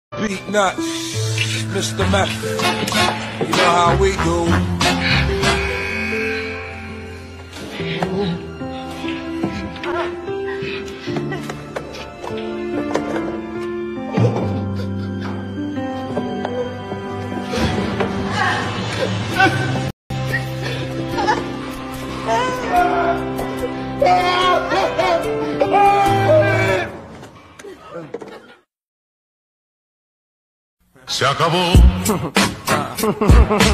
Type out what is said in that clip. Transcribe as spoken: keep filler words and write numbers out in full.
Beat nuts, Mister Meth. You know how we do. Se acabó.